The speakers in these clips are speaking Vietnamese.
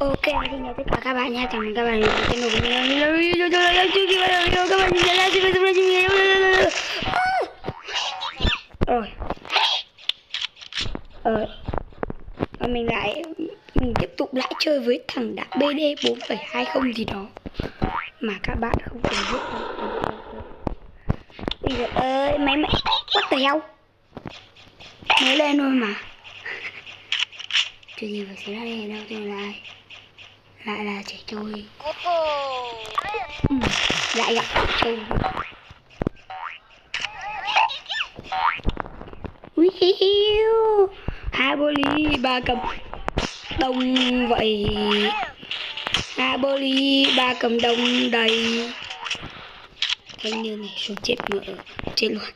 Ok, xin chào tất cả các bạn nha, chào mừng các bạn đến với kênh của mình. Các bạn nhìn thấy rồi. Và mình tiếp tục lại chơi với thằng đã BD 4.20 gì đó mà các bạn không cần biết đâu. Bây giờ ơi, máy what the hell? Mới lên thôi mà. Chuyện gì phải xảy ra đây đâu, tôi lại là trẻ trôi. Lại gặp trẻ trôi. Ui hiu, hai bô ly ba cầm đông vậy. Hai bô ly ba cầm đông đầy. Thanh niên này xuống chết mở chết luôn.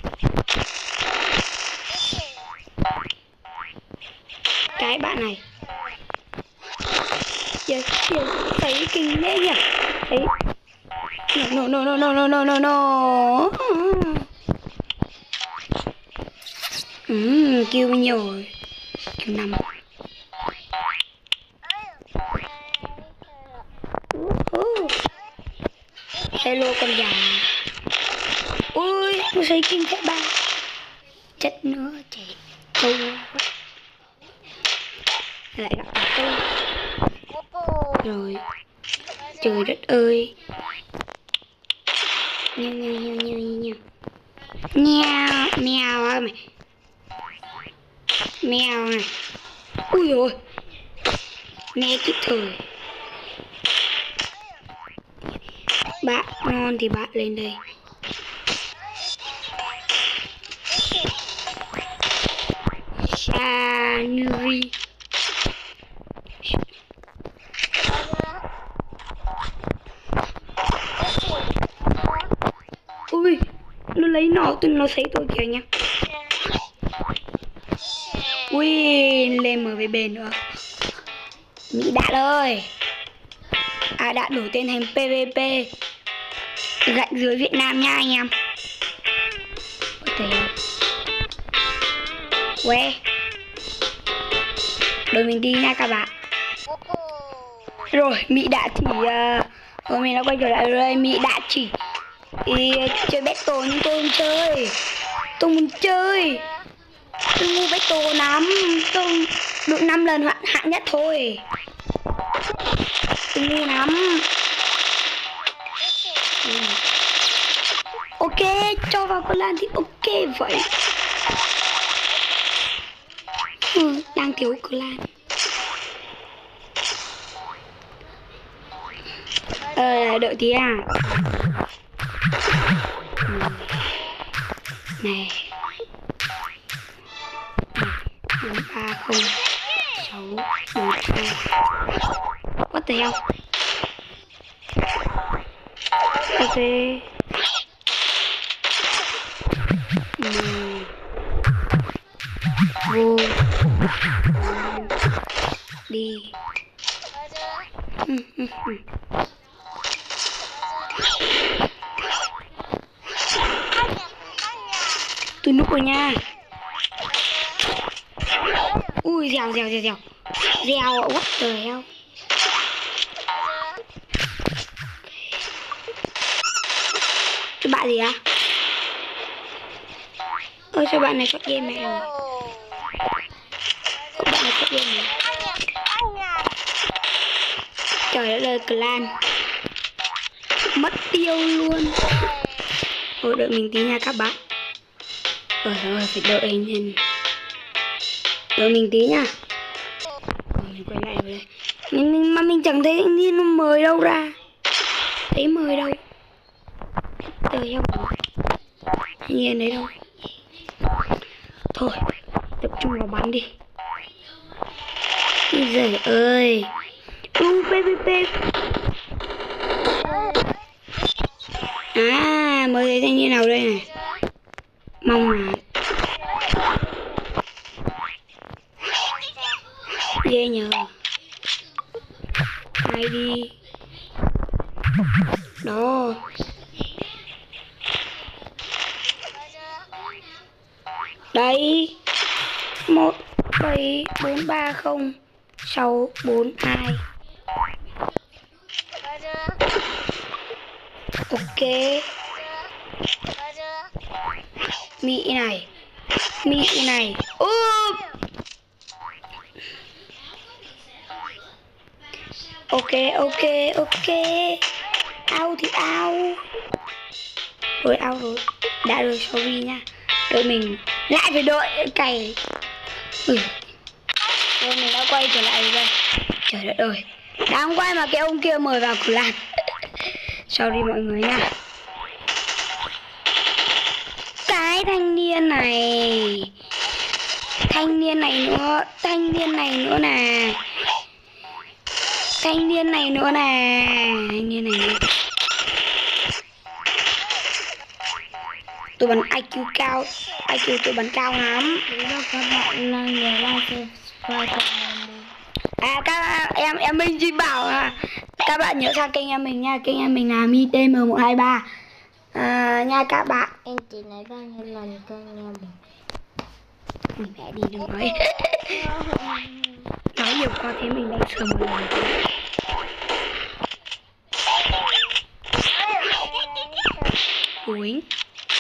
Cái bạn này giờ thấy kinh thế nhỉ? Thấy no. Kêu nhiều rồi. Kêu 5. Hello con già. Ui, tôi thấy kinh thế ba. Chết nữa trẻ trâu. Lại gặp tôi. Rồi. Trời đất ơi. Nheo. Mèo á mày. Mèo này. Ui dồi. Nghe kịp thời. Bạn ngon thì bạn lên đây. Sanuri. Ui, nó lấy nó thấy tôi kìa nha. Ui, lên MVB nữa. Mỹ Đạt ơi. Đã đổi tên thành PVP gạch dưới Việt Nam nha anh em. Có thể quê đội mình đi nha các bạn. Rồi Mỹ đã chỉ rồi mình đã quay trở lại rồi. Mỹ đã chỉ chơi battle nhưng tôi không chơi. Tôi muốn chơi. Tôi mua battle lắm. Tôi được 5 lần hạng nhất thôi. Tôi mua lắm. Ok, cho vào con lan thì ok vậy. Đang thiếu con lan. Đợi tí à. Này 430 642. What the hell? Ok. Vô đi. Tôi núp rồi nha. Ui dèo what the hell. Cái bạn gì á? Sao bạn này chọn game này rồi? Bạn này chọn game này. Trời đất ơi, clan mất tiêu luôn. Thôi đợi mình tí nha các bạn. Rồi phải đợi nên đợi mình tí nha. Mình quay lại rồi đây. Mà mình chẳng thấy anh Nhiên nó mời đâu ra. Thấy mời đâu. Trời ơi, anh Nhiên đấy đâu. Thôi tập trung vào bắn đi. Giời ơi. PVP. Mới thấy thanh niên nào đây này. Mong là ghê nhờ. Ai đi đó. Đấy 17430 642. Ok. Mị này. Ok. Ao thì ao. Rồi ao rồi. Đã rồi, sorry nha. Đợi mình lại phải đợi cày. Rồi mình đã quay trở lại rồi đây. Trời đất ơi, đang quay mà cái ông kia mời vào clan. Sorry mọi người nha. Cái thanh niên này nữa nè. Thanh niên này nữa. Tôi bắn IQ cao. IQ tôi bắn cao lắm. Các bạn là nhớ like, subscribe Các em Minh chỉ bảo là các bạn nhớ sang kênh em mình nha. Kênh em mình là MITM123 nha các bạn. em chỉ nói bao nhiêu lần kênh em Mình mẹ đi đừng nói. Nói nhiều quá thế mình đang sờ một lần. Đuổi.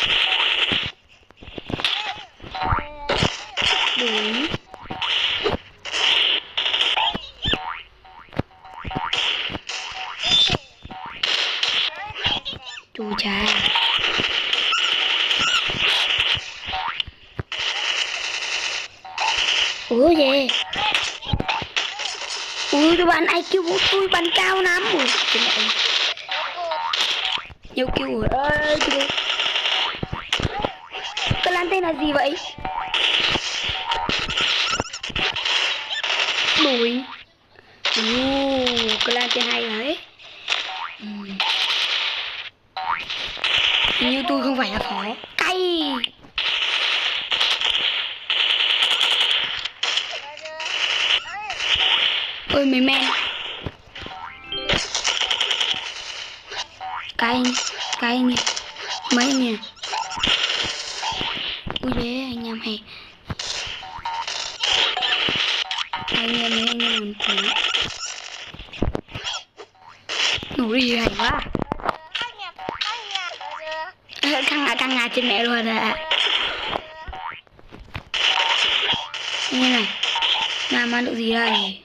Chú cha. Ủa gì? Tôi bắn IQ của tôi bắn cao lắm. Nhiều kêu rồi ơi. Cái lan tên là gì vậy? Đuổi. Cái lan tên hay đấy. Như tôi không phải là phó. Cay. Ôi mấy men. Cay nhỉ. Mấy nhỉ. Ui dế anh em hay. Anh em làm gì. Nổi gì hay quá. Căng ngà trên mẹ luôn ạ. Như này. Làm ăn được gì đây?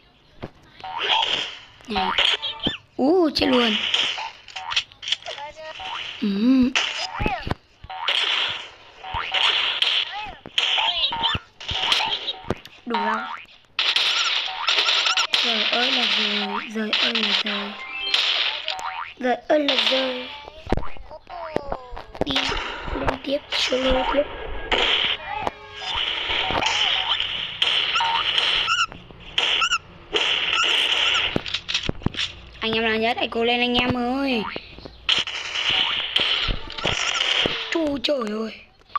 Này. Chết luôn. Đủ không? Rời ơi là rời. Đi lên tiếp, solo tiếp. Anh em nào nhớ đẩy cô lên anh em ơi. Trời ơi.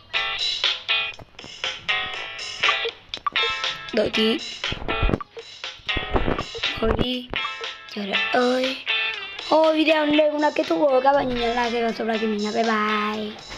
Đợi tí. Thôi đi. Trời đất ơi. Video đến đây cũng đã kết thúc rồi. Các bạn nhớ like và subscribe cho mình nha. Bye bye.